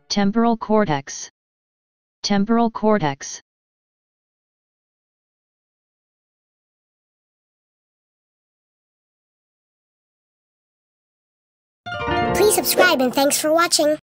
Temporal cortex. Temporal cortex. Please subscribe and thanks for watching.